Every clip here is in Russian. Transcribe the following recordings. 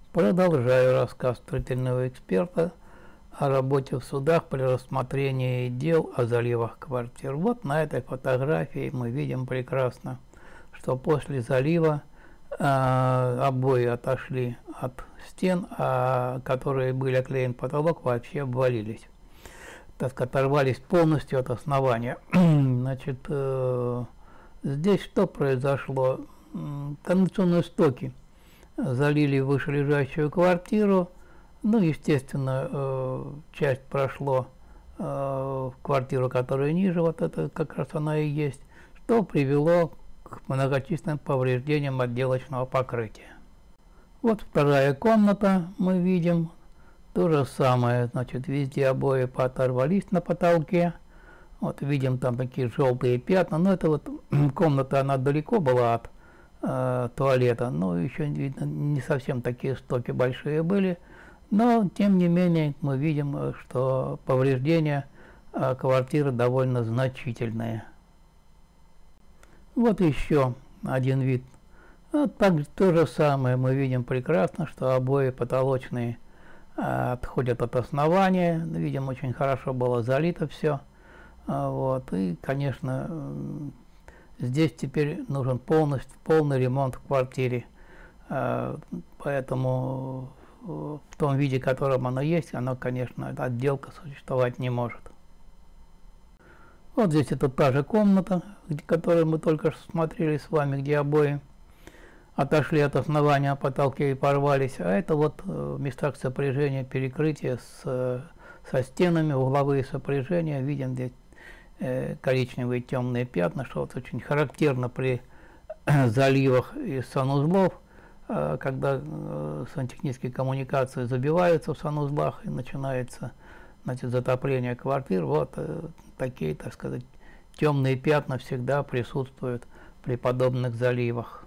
Продолжаю рассказ строительного эксперта о работе в судах при рассмотрении дел о заливах квартир. Вот на этой фотографии мы видим прекрасно, что после залива обои отошли от стен, которые были оклеен потолок, вообще обвалились. Так сказать, оторвались полностью от основания. Значит, здесь что произошло? Конденсационные стоки залили вышележащую квартиру. Ну, естественно, часть прошло в квартиру, которая ниже, вот это как раз она и есть, что привело к многочисленным повреждениям отделочного покрытия. Вот вторая комната, мы видим то же самое, значит, везде обои пооторвались на потолке. Вот видим там такие желтые пятна, но это вот комната, она далеко была от туалета, но еще видно, не совсем такие стоки большие были, но тем не менее мы видим, что повреждения квартиры довольно значительные. Вот еще один вид. Вот также то же самое мы видим прекрасно, что обои потолочные отходят от основания, видим, очень хорошо было залито все. Вот, и, конечно, здесь теперь нужен полный ремонт в квартире, поэтому в том виде, в котором оно есть, оно, конечно, эта отделка существовать не может. Вот здесь это та же комната, которую мы только что смотрели с вами, где обои отошли от основания, потолки и порвались, а это вот в местах сопряжения перекрытия со стенами, угловые сопряжения, видим здесь коричневые темные пятна, что вот очень характерно при заливах из санузлов, когда сантехнические коммуникации забиваются в санузлах и начинается, значит, затопление квартир. Вот такие, так сказать, темные пятна всегда присутствуют при подобных заливах.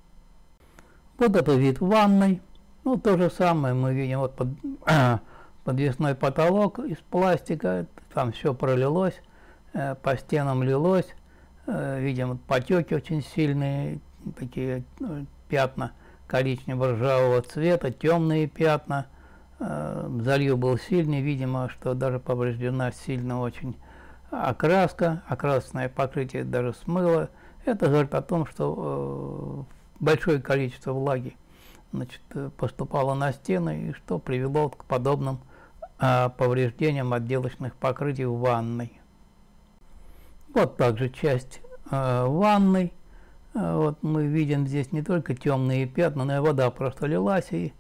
Вот это вид ванной. Ну, то же самое мы видим, вот подвесной потолок из пластика, там все пролилось, по стенам лилось, видим потеки очень сильные, такие пятна коричнево-ржавого цвета, темные пятна, залив был сильный, видимо, что даже повреждена сильно очень окраска, окрасное покрытие даже смыло. Это говорит о том, что большое количество влаги, значит, поступало на стены, и что привело к подобным повреждениям отделочных покрытий в ванной. Вот также часть ванной. Вот мы видим здесь не только темные пятна, но и вода просто лилась и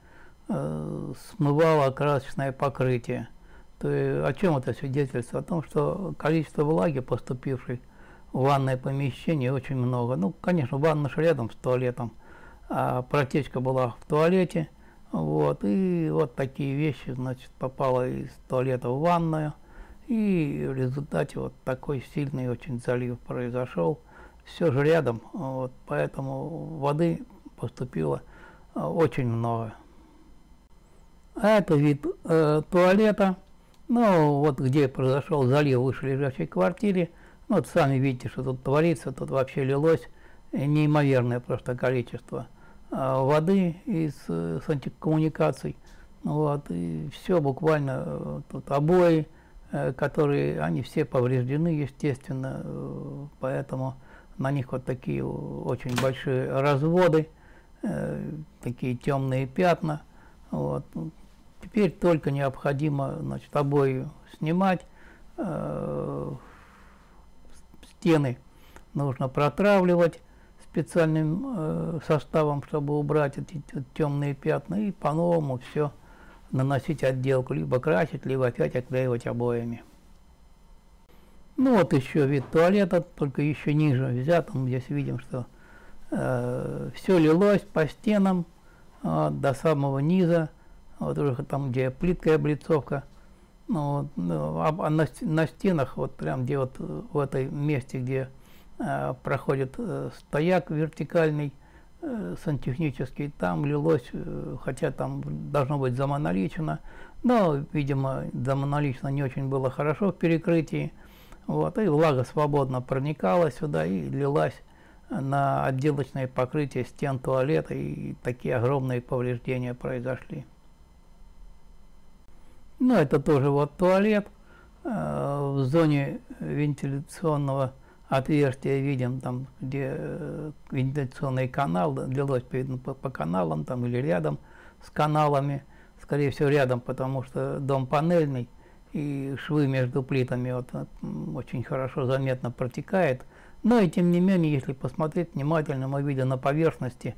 смывала красочное покрытие. То есть, о чем это свидетельствует? О том, что количество влаги, поступившей в ванное помещение, очень много. Ну, конечно, ванна же рядом с туалетом, а протечка была в туалете. Вот, и вот такие вещи, значит, попало из туалета в ванную. И в результате вот такой сильный очень залив произошел. Все же рядом, вот, поэтому воды поступило очень много. А это вид туалета. Ну, вот где произошел залив в вышележащей квартире. Ну, вот сами видите, что тут творится. Тут вообще лилось неимоверное просто количество воды из сантехкоммуникаций. Вот, и все буквально тут обои, которые, они все повреждены, естественно, поэтому на них вот такие очень большие разводы, такие темные пятна. Вот. Теперь только необходимо, значит, обои снимать, стены нужно протравливать специальным составом, чтобы убрать эти темные пятна, и по-новому все наносить отделку, либо красить, либо опять оклеивать обоями. Ну вот еще вид туалета, только еще ниже взят. Мы здесь видим, что все лилось по стенам до самого низа, вот уже там, где плиткая облицовка. Ну, а на стенах, вот прям где вот в этом месте, где проходит стояк вертикальный, сантехнический, там лилось, хотя там должно быть замоноличено, но, видимо, замоноличено не очень было хорошо в перекрытии, вот, и влага свободно проникала сюда и лилась на отделочное покрытие стен туалета, и такие огромные повреждения произошли. Ну, это тоже вот туалет. В зоне вентиляционного отверстия видим, там, где вентиляционный канал, лилось видно по каналам там, или рядом с каналами, скорее всего рядом, потому что дом панельный, и швы между плитами вот, очень хорошо заметно протекает. Но и тем не менее, если посмотреть внимательно, мы видим на поверхности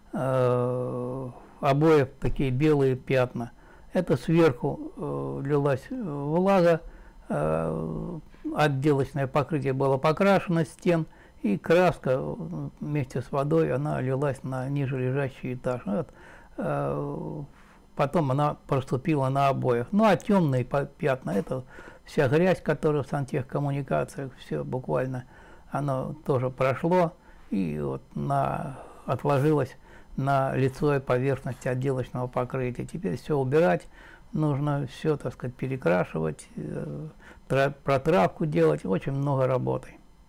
обоев такие белые пятна. Это сверху лилась влага, отделочное покрытие было покрашено стен, и краска вместе с водой она лилась на ниже лежащий этаж. Вот. Потом она проступила на обоях. Ну а темные пятна, это вся грязь, которая в сантехкоммуникациях, все буквально, оно тоже прошло и вот отложилось на лицевой поверхности отделочного покрытия. Теперь все убирать, нужно все, так сказать, перекрашивать, протравку делать, очень много работы.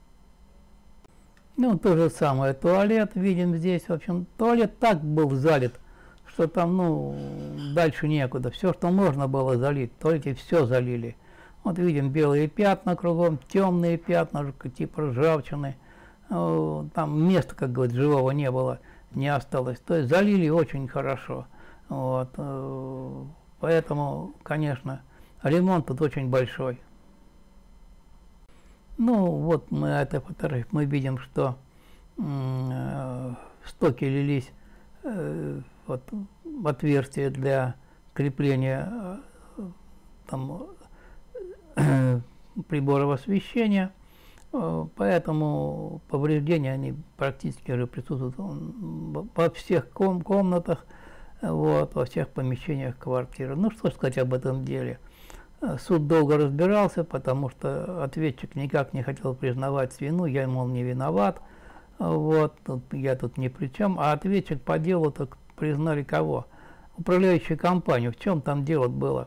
Ну, то же самое, туалет видим здесь, в общем, туалет так был залит, что там, ну, дальше некуда. Все, что можно было залить, только все залили. Вот видим белые пятна кругом, темные пятна, типа ржавчины. Там места, как говорят, живого не было, не осталось. То есть залили очень хорошо. Вот. Поэтому, конечно, ремонт тут очень большой. Ну, вот мы на этой фотографии мы видим, что стоки лились вот, в отверстие для крепления там, приборов освещения, поэтому повреждения они практически уже присутствуют во всех комнатах, вот, во всех помещениях квартиры. Ну, что сказать об этом деле? Суд долго разбирался, потому что ответчик никак не хотел признавать вину, я, мол, не виноват, вот, я тут ни при чем, а ответчик по делу так признали кого? Управляющую компанию. В чем там дело было?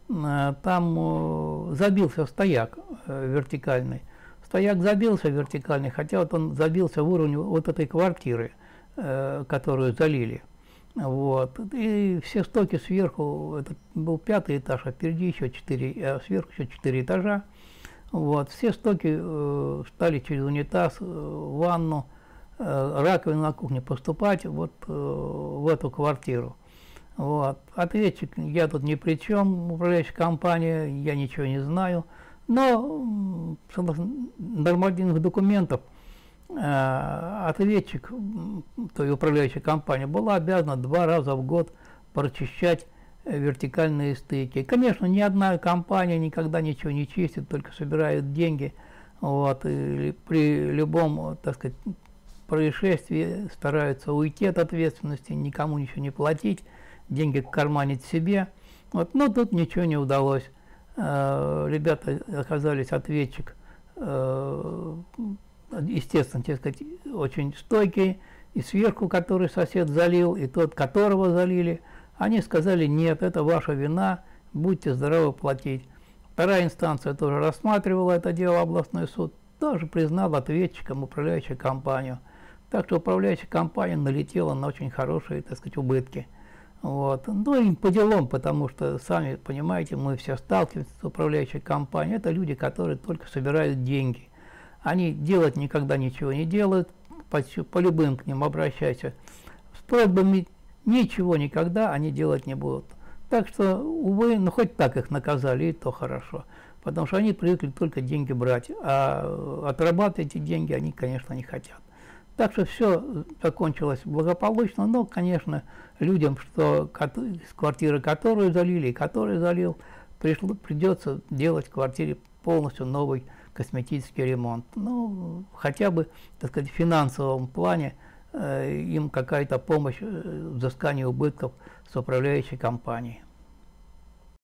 Там забился стояк вертикальный. Стояк забился вертикальный, хотя вот он забился в уровне вот этой квартиры, которую залили. Вот. И все стоки сверху, это был 5-й этаж, а впереди еще 4, а сверху еще 4 этажа. Вот. Все стоки стали через унитаз, ванну, раковину на кухне поступать вот в эту квартиру. Вот. Ответчик, я тут ни при чем, управляющая компания, я ничего не знаю. Но согласно нормативных документов ответчик, то есть управляющая компания, была обязана 2 раза в год прочищать вертикальные стыки. Конечно, ни одна компания никогда ничего не чистит, только собирают деньги. Вот, и при любом, так сказать, происшествии стараются уйти от ответственности, никому ничего не платить, деньги карманить себе. Вот, но тут ничего не удалось. Ребята оказались, ответчик, естественно, так сказать, очень стойкий, и сверху, который сосед залил, и тот, которого залили, они сказали: нет, это ваша вина, будьте здоровы платить. Вторая инстанция тоже рассматривала это дело, областной суд тоже признал ответчиком управляющую компанию. Так что управляющая компания налетела на очень хорошие, так сказать, убытки. Вот. Ну и по делам, потому что, сами понимаете, мы все сталкиваемся с управляющей компанией. Это люди, которые только собирают деньги. Они делать никогда ничего не делают, по любым к ним обращайся. С просьбами ничего никогда они делать не будут. Так что, увы, ну хоть так их наказали, и то хорошо. Потому что они привыкли только деньги брать, а отрабатывать эти деньги они, конечно, не хотят. Так что все закончилось благополучно, но, конечно, людям, что с квартиры, которую залили и который залил, придется делать в квартире полностью новый косметический ремонт. Ну, хотя бы, так сказать, в финансовом плане им какая-то помощь в взыскании убытков с управляющей компанией.